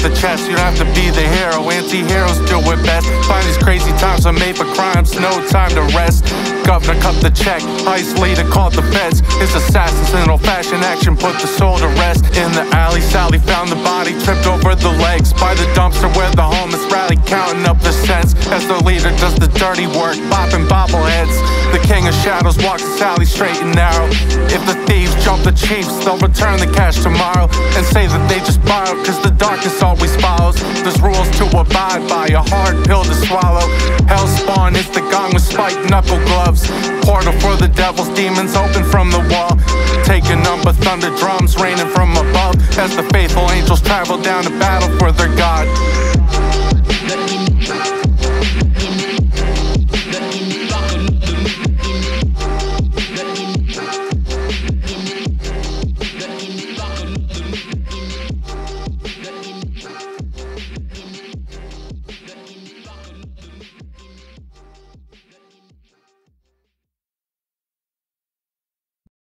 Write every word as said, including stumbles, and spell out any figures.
the chest. You don't have to be the hero, anti-heroes do it best. Find these crazy times are made for crimes, no time to rest. Governor cut the check, ice leader called the feds. His assassins in old-fashioned action put the soul to rest. In the alley, Sally found the body tripped over the legs by the dumpster where the homeless rally, counting up the cents as their leader does the dirty work, bopping bobbleheads. The king of shadows walks Sally straight and narrow. If the thieves jump the chiefs, they'll return the cash tomorrow and say that they just borrowed, cause the darkness always follows. There's rules to abide by, a hard pill to swallow. Hellspawn is the gong with spiked knuckle gloves. Portal for the devil's demons open from the wall. Taking number thunder drums raining from above as the faithful angels travel down to battle for their God.